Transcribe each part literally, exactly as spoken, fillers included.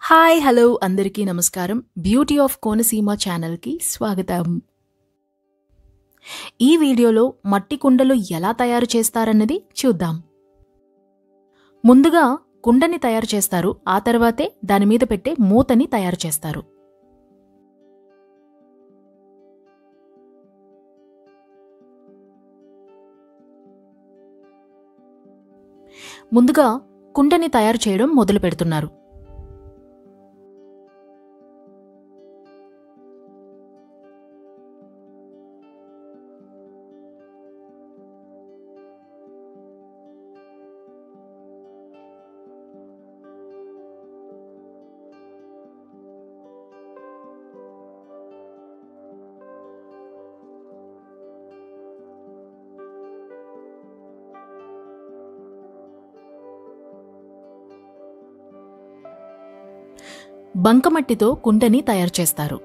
Hi hello అందరికీ నమస్కారం. Beauty of Konaseema ఛానల్‌కి స్వాగతం. ఈ వీడియోలో మట్టి కుండలు ఎలా తయారు చేస్తారన్నది చూద్దాం. ముందుగా కుండని తయారు చేస్తారు. ఆ తర్వాతే దాని మీద పెట్టే మూతని తయారు చేస్తారు. ముందుగా కుండని తయారు చేయడం మొదలు పెడుతున్నారు. బంకమట్టితో కుండని తయారు చేస్తారు.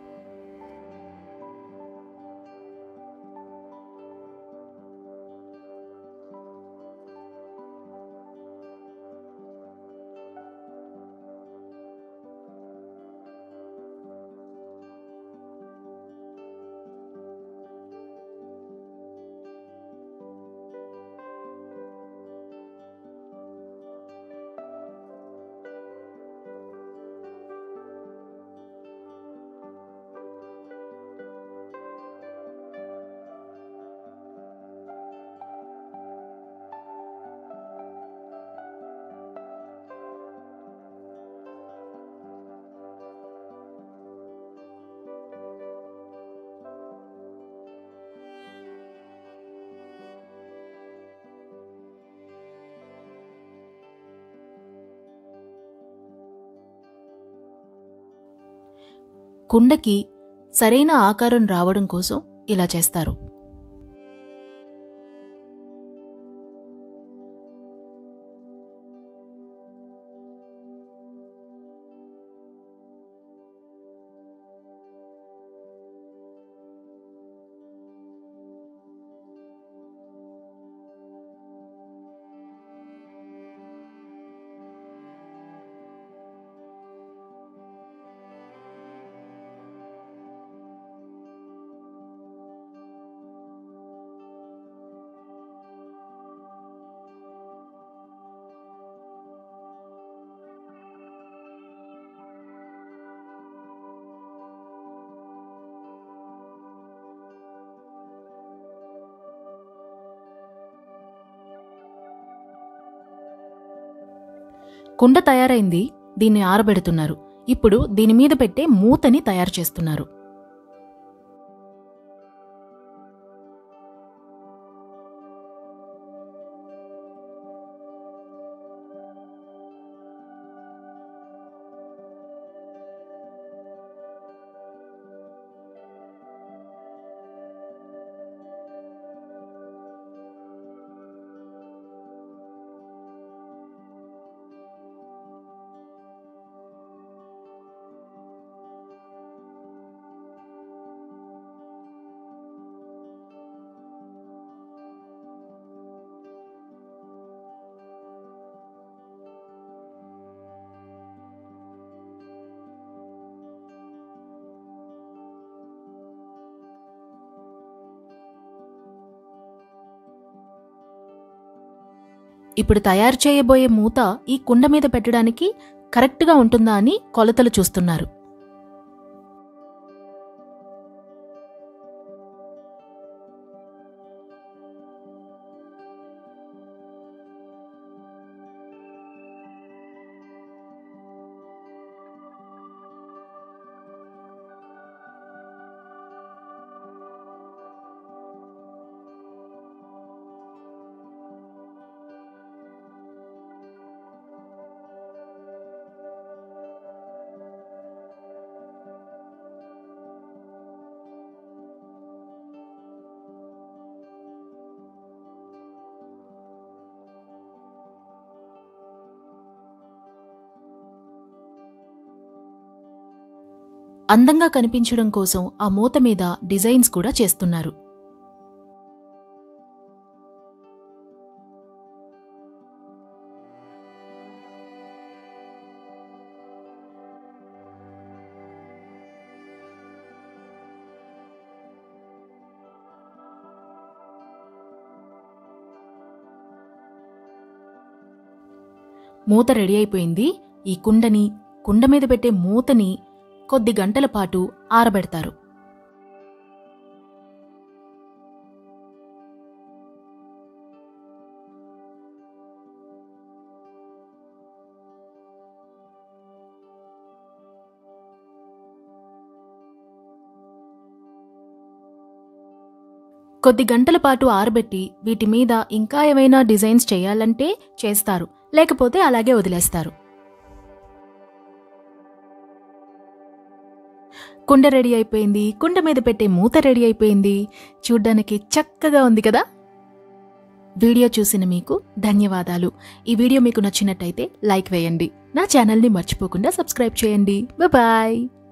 కుండకి సరైన ఆకారం రావడం కోసం ఇలా చేస్తారు. కుండ తయారైంది. దీన్ని ఆరబెడుతున్నారు. ఇప్పుడు దీని మీద పెట్టే మూతని తయారు చేస్తున్నారు. ఇప్పుడు తయారు చేయబోయే మూత ఈ కుండ మీద పెట్టడానికి కరెక్ట్గా ఉంటుందా అని కొలతలు చూస్తున్నారు. అందంగా కనిపించడం కోసం ఆ మూత మీద డిజైన్స్ కూడా చేస్తున్నారు. మూత రెడీ అయిపోయింది. ఈ కుండని, కుండ మీద పెట్టే మూతని కొద్ది గంటల పాటు ఆరబెడతారు. కొద్ది గంటల పాటు ఆరబెట్టి వీటి మీద ఇంకా ఏమైనా డిజైన్స్ చేయాలంటే చేస్తారు, లేకపోతే అలాగే వదిలేస్తారు. కుండ రెడీ అయిపోయింది. కుండ మీద పెట్టే మూత రెడీ అయిపోయింది. చూడ్డానికి చక్కగా ఉంది కదా. వీడియో చూసిన మీకు ధన్యవాదాలు. ఈ వీడియో మీకు నచ్చినట్టయితే లైక్ వేయండి. నా ఛానల్ని మర్చిపోకుండా సబ్స్క్రైబ్ చేయండి. బాయ్.